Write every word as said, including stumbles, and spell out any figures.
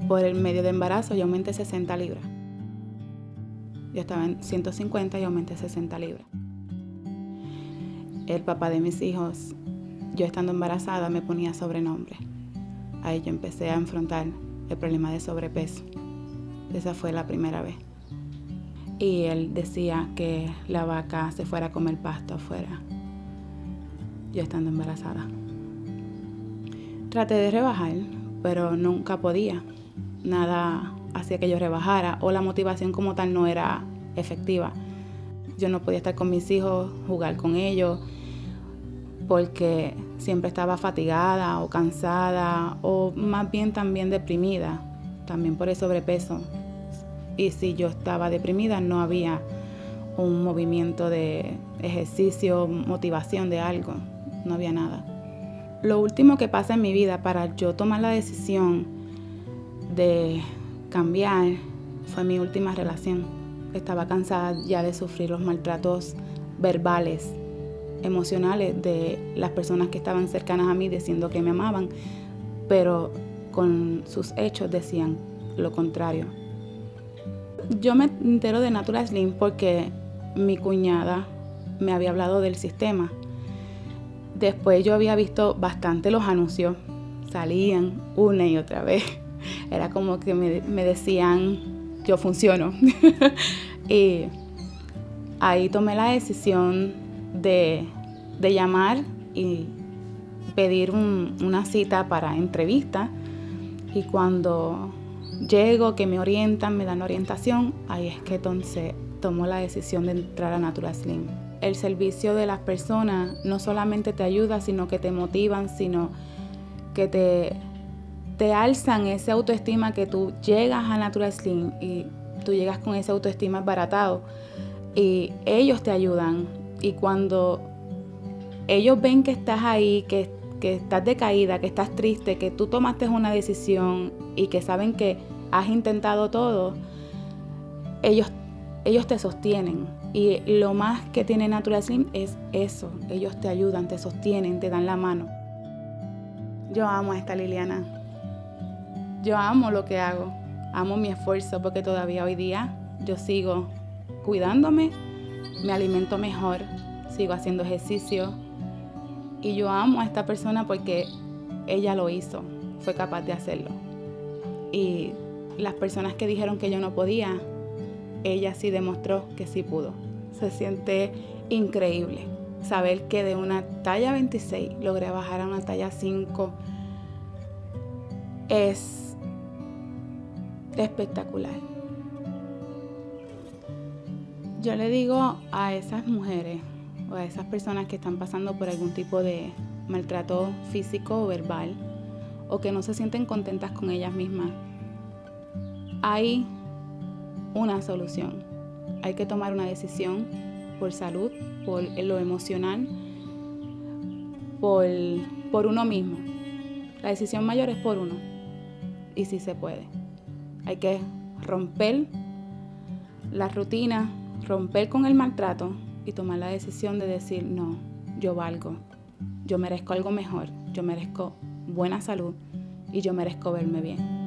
por el medio de embarazo yo aumenté sesenta libras. Yo estaba en ciento cincuenta y aumenté sesenta libras. El papá de mis hijos, yo estando embarazada, me ponía sobrenombre. Ahí yo empecé a enfrentar el problema de sobrepeso. Esa fue la primera vez. Y él decía que la vaca se fuera a comer pasto afuera, yo estando embarazada. Traté de rebajar, pero nunca podía. Nada hacía que yo rebajara, o la motivación como tal no era efectiva. Yo no podía estar con mis hijos, jugar con ellos, porque siempre estaba fatigada o cansada, o más bien también deprimida, también por el sobrepeso. Y si yo estaba deprimida, no había un movimiento de ejercicio, motivación de algo, no había nada. Lo último que pasa en mi vida para yo tomar la decisión de cambiar fue mi última relación. Estaba cansada ya de sufrir los maltratos verbales, emocionales de las personas que estaban cercanas a mí diciendo que me amaban, pero con sus hechos decían lo contrario. Yo me entero de Natural Slim porque mi cuñada me había hablado del sistema. Después yo había visto bastante los anuncios, salían una y otra vez. Era como que me, me decían, yo funciono. Y ahí tomé la decisión de, de llamar y pedir un, una cita para entrevista. Y cuando llego, que me orientan, me dan orientación, ahí es que entonces tomo la decisión de entrar a Natural Slim. El servicio de las personas no solamente te ayuda, sino que te motivan, sino que te, te alzan esa autoestima, que tú llegas a Natural Slim y tú llegas con esa autoestima baratado y ellos te ayudan. Y cuando ellos ven que estás ahí, que, que estás decaída, que estás triste, que tú tomaste una decisión y que saben que has intentado todo, ellos, ellos te sostienen. Y lo más que tiene Natural Slim es eso. Ellos te ayudan, te sostienen, te dan la mano. Yo amo a esta Liliana. Yo amo lo que hago. Amo mi esfuerzo porque todavía hoy día yo sigo cuidándome, me alimento mejor, sigo haciendo ejercicio. Y yo amo a esta persona porque ella lo hizo, fue capaz de hacerlo. Y las personas que dijeron que yo no podía, ella sí demostró que sí pudo. Se siente increíble saber que de una talla veintiséis logré bajar a una talla cinco. Es espectacular. Yo le digo a esas mujeres o a esas personas que están pasando por algún tipo de maltrato físico o verbal, o que no se sienten contentas con ellas mismas, hay una solución. Hay que tomar una decisión por salud, por lo emocional, por, por uno mismo. La decisión mayor es por uno. Y sí se puede. Hay que romper la rutina, romper con el maltrato y tomar la decisión de decir, no, yo valgo, yo merezco algo mejor, yo merezco buena salud y yo merezco verme bien.